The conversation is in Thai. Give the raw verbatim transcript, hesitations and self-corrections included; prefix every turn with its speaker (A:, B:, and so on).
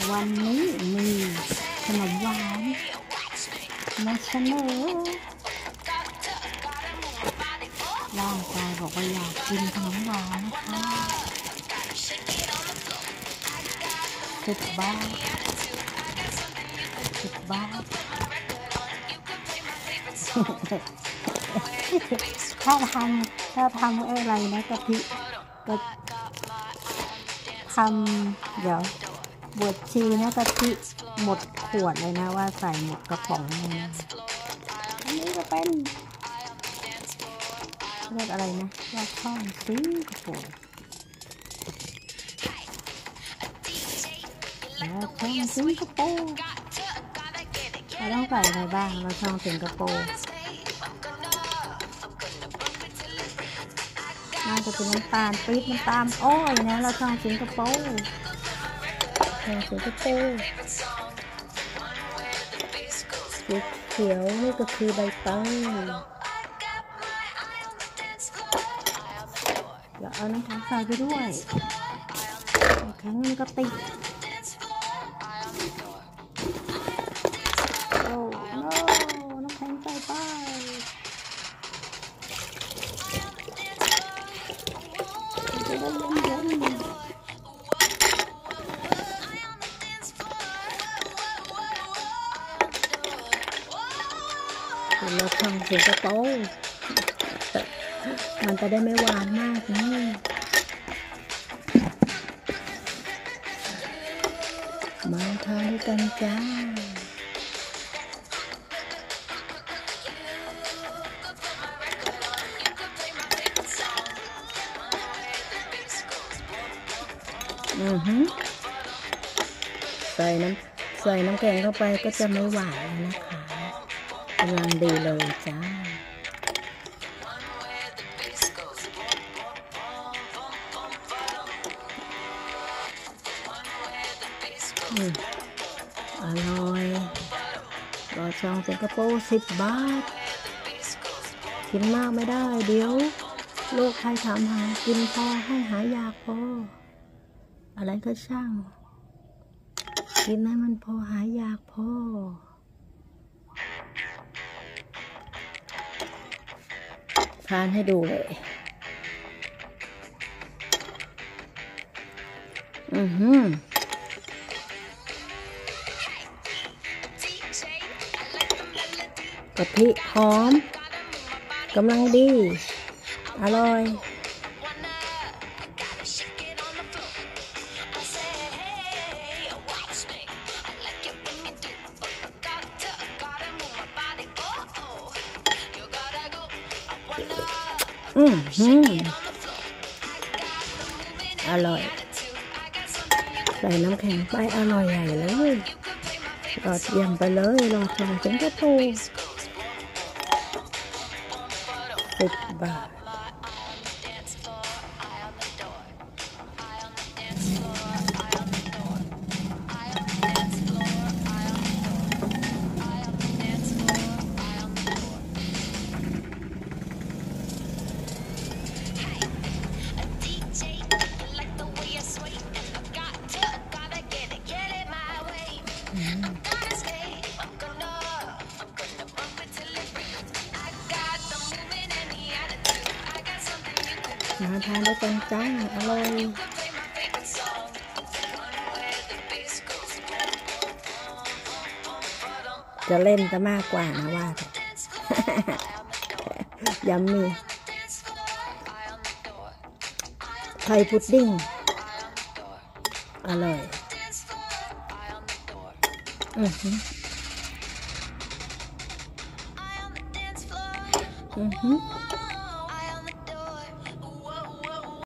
A: วันนี้มีขนมหวานมาเสนอร่างกายบอกว่าอยากกินขนมหวานนะคะสิบบาทสิบบาทถ้าทำถ้าทำอะไรนะกะทิก็ทำเดี๋ยวบวชชีนะกะทิหมดขวดเลยนะว่าใส่หมดกระป๋องเลยอันนี้ก็เป็นเรียกอะไรนะยอดช่องสิงคโปร์ยอดช่องสิงคโปร์เราต้องใส่อะไรบ้างเราช่องสิงคโปร์น่าจะเป็นน้ำตาลปี๊บน้ำตาลอ้อยนะเราช่องสิงคโปร์ช่องสิงคโปร์สีเขียวนี่ก็คือใบเตยแล้วเอาน้ำแข็งใส่ไปด้วยน้ำแข็งมันก็ติดโอ้โน้น้ำแข็งใส่ไปจะได้เย็นๆเราทำสิงคโปร์มันจะได้ไม่หวานมากนี่มาทานด้วยกันจ้าอือฮึใส่น้ำใส่น้ำแข็งเข้าไปก็จะไม่หวานนะคะกำลังดีเลยจ้าอร่อยรอช่องสิงคโปร์สิบบาทกินมากไม่ได้เดี๋ยวโรคภัยถามหากินพอให้หายากพออะไรก็ช่างกินให้มันพอหายากพอทานให้ดูเลยอือหือกะทิหอมกำลังดีอร่อยอืมอืมอร่อยใส่น้ำแข็งไปอร่อยใหญ่เลยยอดเยี่ยมไปเลยรอชมสิงคโปร์สิบบาทมาทานด้วยกันจ้าอร่อยจะเล่นจะมากกว่านะว่า ยัมมี่ไทยพุดดิ้งอร่อยอือหืออือหือ